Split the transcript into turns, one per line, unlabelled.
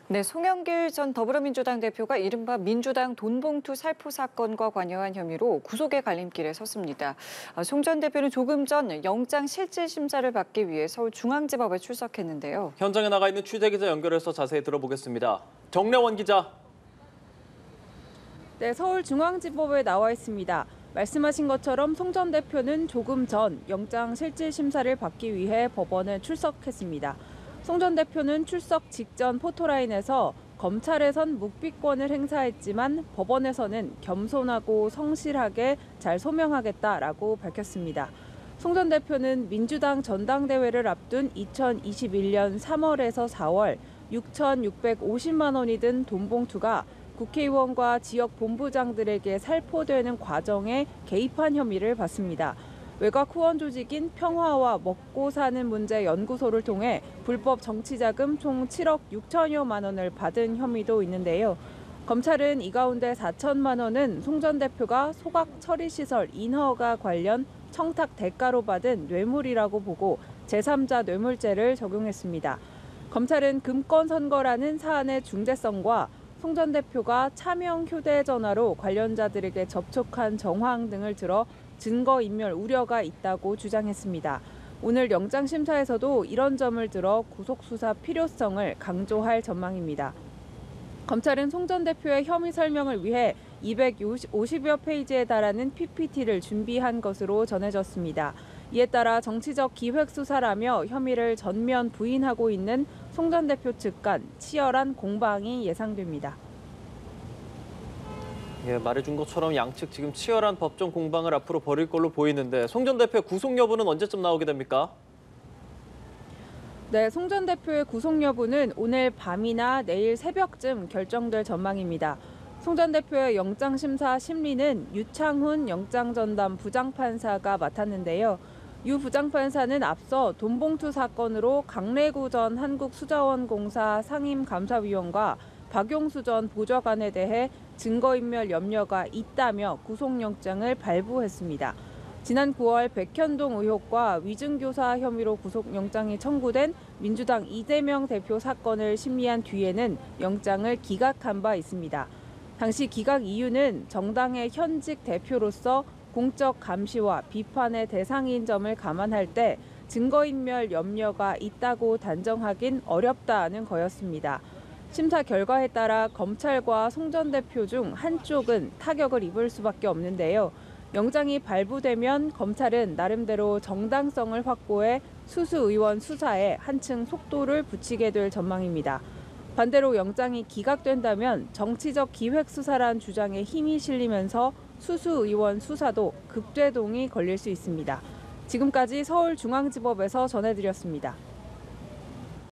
네, 송영길 전 더불어민주당 대표가 이른바 민주당 돈봉투 살포 사건과 관여한 혐의로 구속의 갈림길에 섰습니다. 송 전 대표는 조금 전 영장 실질 심사를 받기 위해 서울중앙지법에 출석했는데요.
현장에 나가 있는 취재기자 연결해서 자세히 들어보겠습니다. 정래원 기자.
네, 서울중앙지법에 나와 있습니다. 말씀하신 것처럼 송 전 대표는 조금 전 영장 실질 심사를 받기 위해 법원에 출석했습니다. 송 전 대표는 출석 직전 포토라인에서 검찰에선 묵비권을 행사했지만 법원에서는 겸손하고 성실하게 잘 소명하겠다라고 밝혔습니다. 송 전 대표는 민주당 전당대회를 앞둔 2021년 3월에서 4월 6,650만 원이 든 돈봉투가 국회의원과 지역 본부장들에게 살포되는 과정에 개입한 혐의를 받습니다. 외곽 후원 조직인 평화와 먹고 사는 문제 연구소를 통해 불법 정치자금 총 7억 6천여만 원을 받은 혐의도 있는데요. 검찰은 이 가운데 4천만 원은 송 전 대표가 소각 처리시설 인허가 관련 청탁 대가로 받은 뇌물이라고 보고 제3자 뇌물죄를 적용했습니다. 검찰은 금권 선거라는 사안의 중대성과 송 전 대표가 차명 휴대전화로 관련자들에게 접촉한 정황 등을 들어 증거인멸 우려가 있다고 주장했습니다. 오늘 영장심사에서도 이런 점을 들어 구속수사 필요성을 강조할 전망입니다. 검찰은 송 전 대표의 혐의 설명을 위해 250여 페이지에 달하는 PPT를 준비한 것으로 전해졌습니다. 이에 따라 정치적 기획수사라며 혐의를 전면 부인하고 있는 송 전 대표 측 간 치열한 공방이 예상됩니다.
예, 말해준 것처럼 양측 지금 치열한 법정 공방을 앞으로 벌일 걸로 보이는데 송 전 대표의 구속 여부는 언제쯤 나오게 됩니까?
네, 송 전 대표의 구속 여부는 오늘 밤이나 내일 새벽쯤 결정될 전망입니다. 송 전 대표의 영장심사 심리는 유창훈 영장전담 부장판사가 맡았는데요. 유 부장판사는 앞서 돈봉투 사건으로 강래구 전 한국수자원공사 상임감사위원과 박용수 전 보좌관에 대해 증거인멸 염려가 있다며 구속영장을 발부했습니다. 지난 9월 백현동 의혹과 위증교사 혐의로 구속영장이 청구된 민주당 이재명 대표 사건을 심리한 뒤에는 영장을 기각한 바 있습니다. 당시 기각 이유는 정당의 현직 대표로서 공적 감시와 비판의 대상인 점을 감안할 때 증거인멸 염려가 있다고 단정하긴 어렵다는 거였습니다. 심사 결과에 따라 검찰과 송 전 대표 중 한쪽은 타격을 입을 수밖에 없는데요. 영장이 발부되면 검찰은 나름대로 정당성을 확보해 수수 의원 수사에 한층 속도를 붙이게 될 전망입니다. 반대로 영장이 기각된다면 정치적 기획 수사란 주장에 힘이 실리면서 수수 의원 수사도 급제동이 걸릴 수 있습니다. 지금까지 서울중앙지법에서 전해드렸습니다.